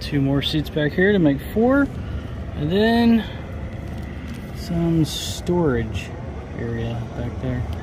2 more seats back here to make 4, and then some storage area back there.